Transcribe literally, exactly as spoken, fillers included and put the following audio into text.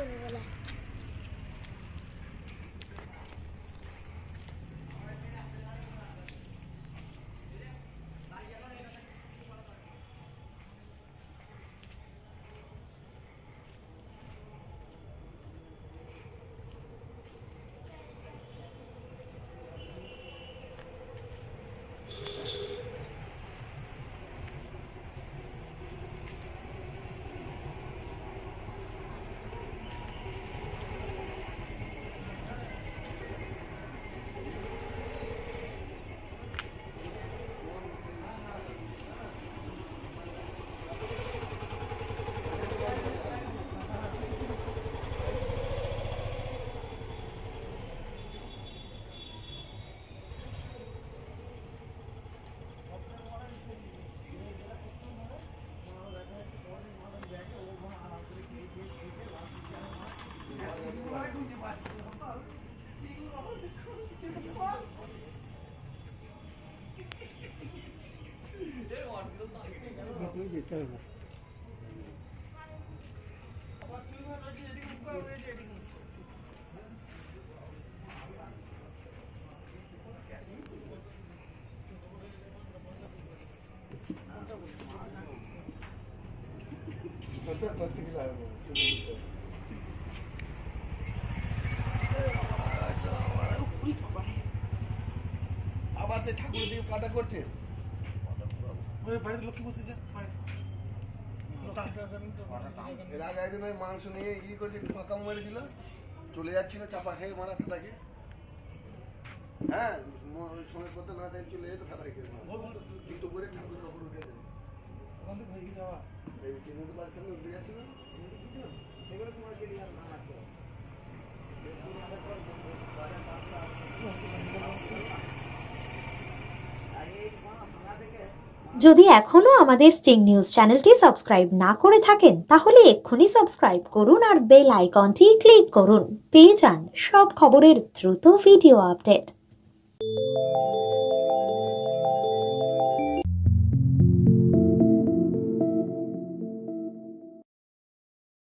ছোটবেলায়। আবার সে ঠাকুর দিয়ে কাটা করছে ওই বাড়িতে লক্ষ্মী বসে যা এর আগে একদিন ওই মাংস নিয়ে ই করছে একটু ফাঁকা মেরেছিল চলে যাচ্ছিল চাপা খেয়ে মারা ফাটাকে হ্যাঁ ওই সময় করতে না তাই চলে যেত ফাটা খেয়ে কিন্তু করে ঠাকুর ঠাকুর উঠে দেবে ওখান থেকে ভেঙে যাওয়া এই চিন্তা বাড়ির সামনে উঠে যাচ্ছিল সেগুলো তোমার কে দিয়ে না আসতো যদি এখনও আমাদের স্টিং নিউজ চ্যানেলটি সাবস্ক্রাইব না করে থাকেন তাহলে এক্ষুনি সাবস্ক্রাইব করুন আর বেল আইকনটি ক্লিক করুন পেয়ে যান সব খবরের দ্রুত ভিডিও আপডেট।